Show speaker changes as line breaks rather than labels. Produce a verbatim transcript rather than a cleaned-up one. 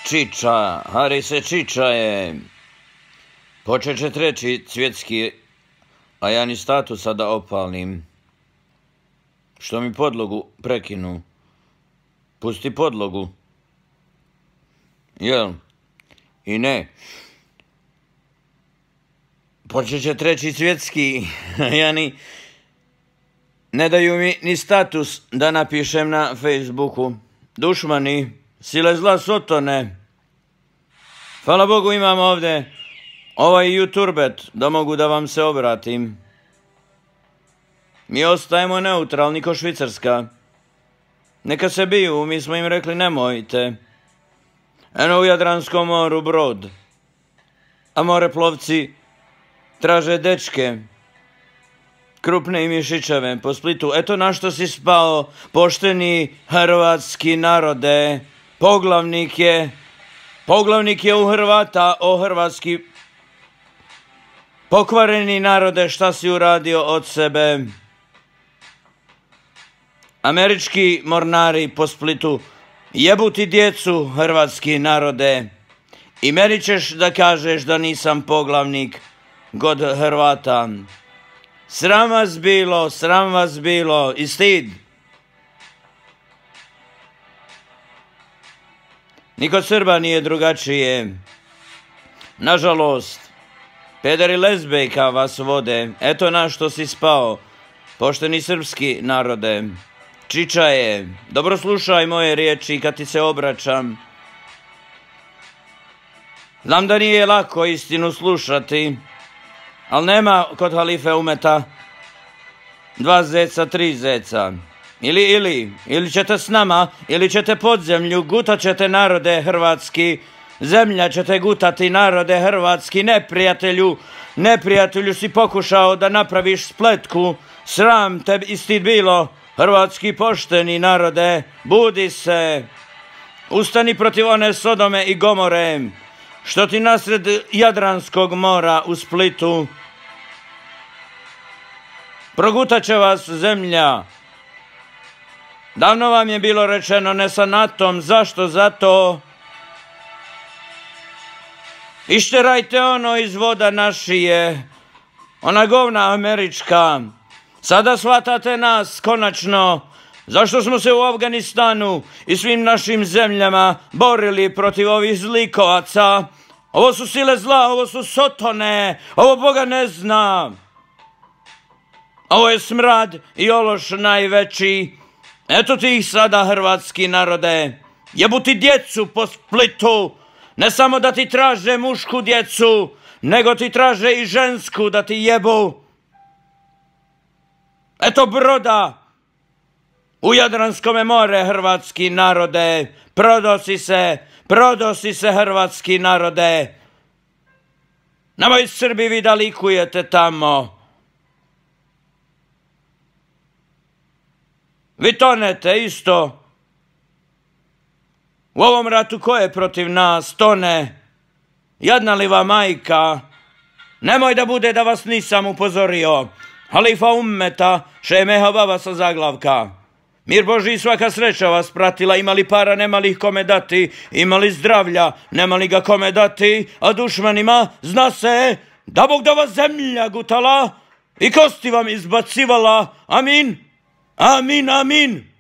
Čiča, Hari se Čiča je. Počeće treći svjetski, a ja ni statusa da opalim. Što mi podlogu prekinu. Pusti podlogu. Jel? I ne. Počeće treći svjetski, ja ni... Ne daju mi ni status da napišem na Facebooku. Dušmani, sile zla sotone. Hvala Bogu imam ovdje ovaj YouTubet da mogu da vam se obratim. Mi ostajemo neutralni ko Švicarska. Neka se biju, mi smo im rekli nemojte. Eno u Jadranskom moru brod. A moreplovci traže dečke. Krupne i mišićeve po Splitu. Eto na što si spao, pošteni hrvatski narode. Poglavnik je, poglavnik je u Hrvata, o hrvatski pokvareni narode, šta si uradio od sebe. Američki mornari po Splitu, jebuti djecu hrvatski narode. I meni ćeš da kažeš da nisam poglavnik god Hrvata. Sram vas bilo, sram vas bilo i stid. Ni kod Srba nije drugačije. Nažalost, peder i lezbejka vas vode. Eto na što si spao, pošteni srpski narode. Čiča je, dobro slušaj moje riječi kad ti se obraćam. Znam da nije lako istinu slušati, ali nema kod halife Umeta dva zeca, tri zeca. Ili, ili, ili ćete s nama, ili ćete pod zemlju, gutat ćete narode hrvatski, zemlja ćete gutati narode hrvatski, neprijatelju, neprijatelju si pokušao da napraviš spletku, sram te i stid bilo, hrvatski pošteni narode, budi se, ustani protiv one Sodome i Gomore, što ti nasred Jadranskog mora u Splitu. Progutat će vas zemlja. Davno vam je bilo rečeno ne sa natom, zašto? Zato išterajte ono iz voda našije, ona govna američka. Sada shvatate nas konačno, zašto smo se u Afganistanu i svim našim zemljama borili protiv ovih zlikovaca. Ovo su sile zla, ovo su sotone, ovo Boga ne zna. Ovo je smrad i ološ najveći. Eto ti ih sada hrvatski narode. Jebu ti djecu po Splitu. Ne samo da ti traže mušku djecu, nego ti traže i žensku da ti jebu. Eto broda u Jadranskome more, hrvatski narode. Prodosi se, prodosi se hrvatski narode. Nemoj Srbi vi da likujete tamo. Vi tonete isto. U ovom ratu ko je protiv nas tone? Jadna li va majka? Nemoj da bude da vas nisam upozorio. Halifa Ummeta, šemeha baba sa zaglavka. Mir Boži i svaka sreća vas pratila, imali para, nemali ih kome dati, imali zdravlja, nemali ga kome dati, a dušmanima zna se da Bog da vas zemlja gutala i kosti vam izbacivala. Amin, amin, amin.